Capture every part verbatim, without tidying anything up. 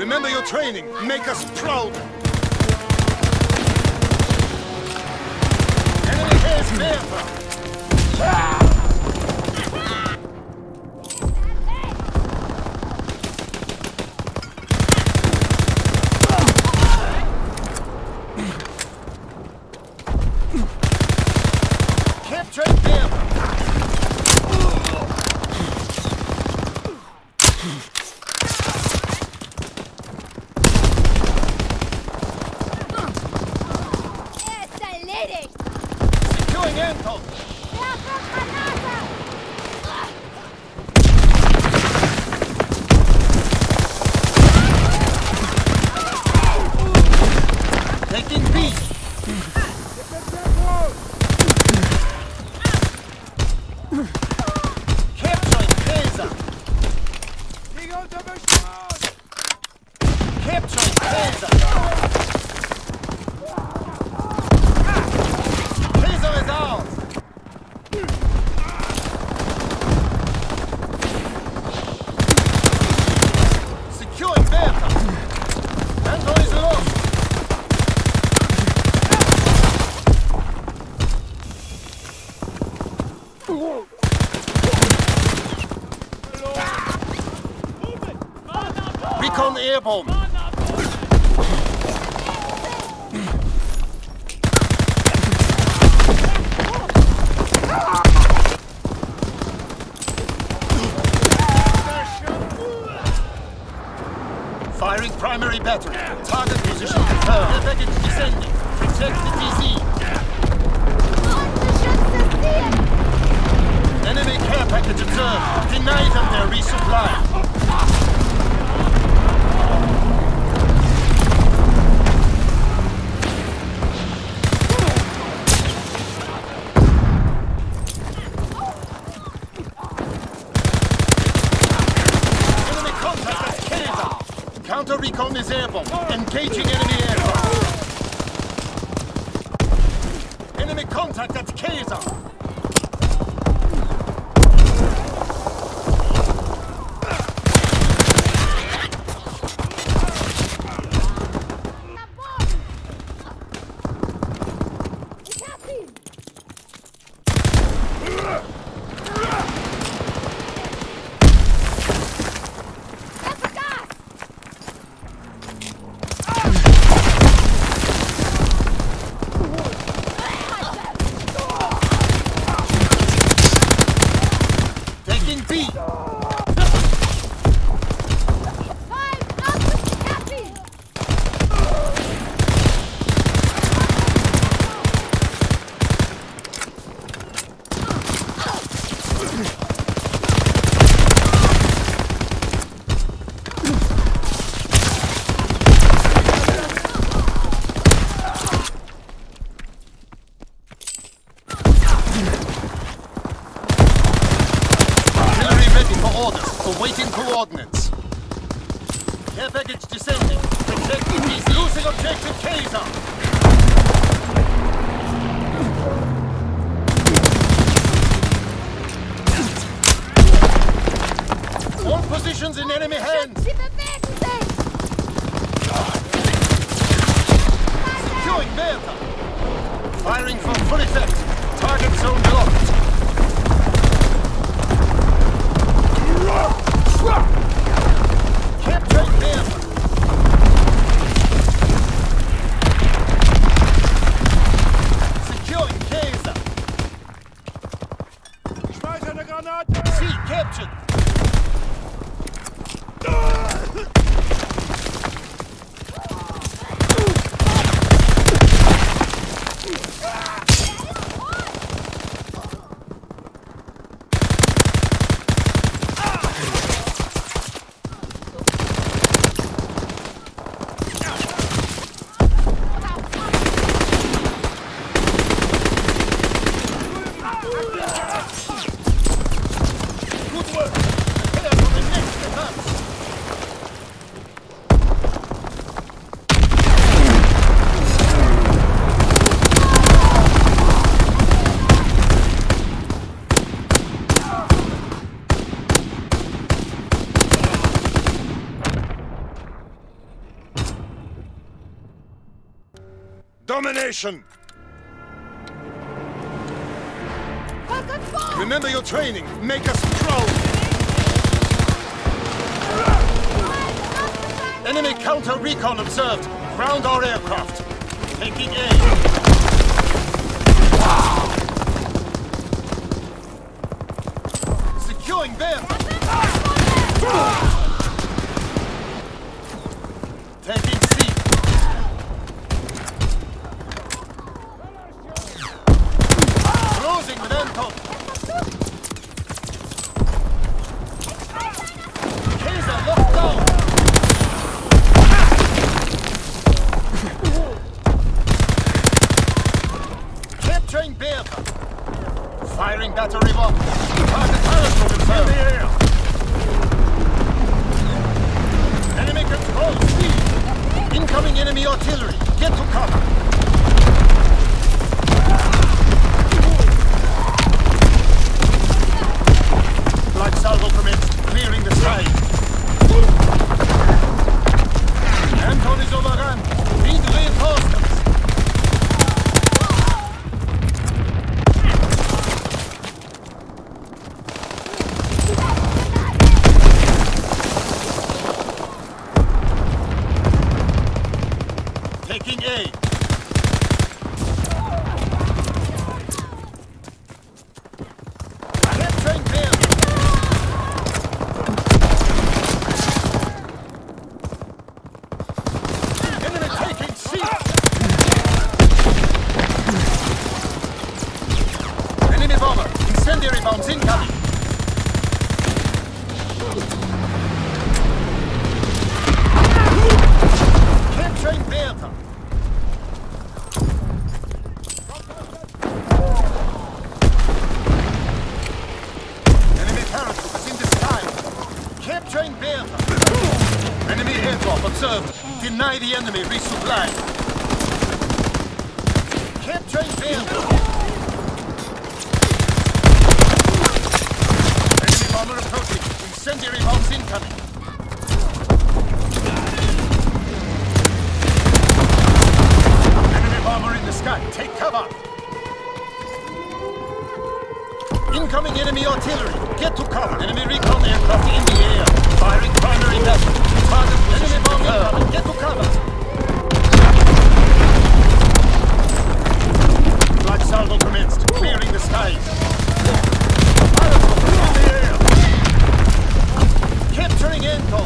Remember your training. Make us proud. Enemy has Werfer. Capture Werfer. Securing Anton! Taking B! Capturing Kaiser! Capturing Kaiser! Kaiser is ours! Securing Werfer! Anton is lost! Recon airborne! Firing primary battery. Target position confirmed. Air package descending. Protect the T Z. Enemy care package observed. Deny them their resupply. Enemy contact at Kaiser. Counter recon is airborne. Engaging enemy aircraft. Enemy contact at Kaiser. B. Awaiting coordinates. Care package descending. Protecting T Z. Losing objective Kaiser. All positions in enemy hands. Securing Werfer. Firing from full effect. Target zone blocked. Capturing Werfer. Securing Kaiser. Schmeiß eine Granate! C captured. Domination! Remember your training. Make us proud. Enemy counter recon observed. Ground our aircraft. Taking aim. Securing them. Taking C. Closing with Anton. Kaiser locked down. Capturing Bertha. Firing battery one. Target parachute in the air. Enemy control C. Incoming enemy artillery. Get to cover. Light salvo commenced. Clearing the sky. Anton is overrun. Need reinforcements. Taking A. Capturing them. Enemy taking C. Enemy bomber. Incendiary bombs incoming. Capturing Bertha. Enemy paratroopers in the sky. Capturing Bertha. Enemy airdrop observed. Deny the enemy resupply. Capturing Bertha. Enemy bomber approaching. Incendiary bombs incoming. Enemy bomber in the sky. Take cover. Incoming enemy artillery. Get to cover. Enemy recon aircraft in the air. Firing primary weapon. Target enemy bomb incoming. Get to cover. Light salvo commenced. Clearing the skies. Parachute in the air. Capturing Anton.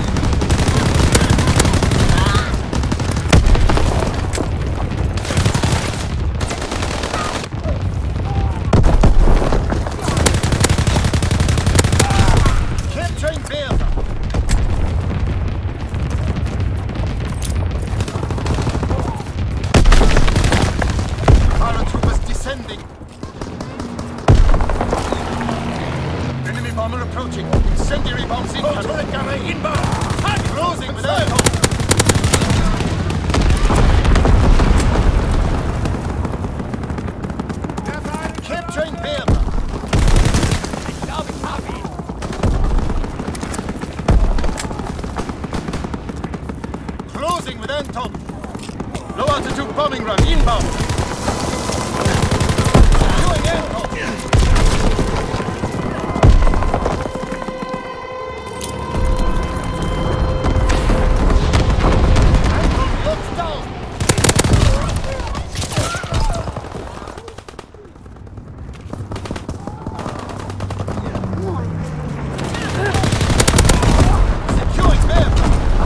Capturing Bertha. Paratroopers descending. Enemy bomber approaching. Incendiary bombs incoming. Closing with Anton. Capturing Bertha. Closing with Anton. Low altitude bombing run inbound. Doing Anton. Anton locked down. Securing Bertha.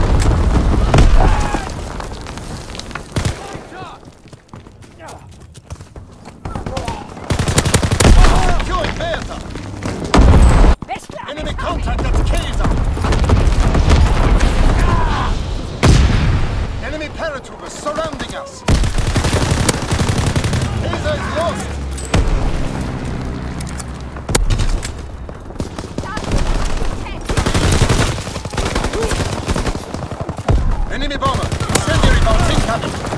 Securing Bertha. Enemy contact at Kaiser. Enemy paratroopers surrounding us. Kaiser is lost. Enemy bomber. Incendiary bombs incoming.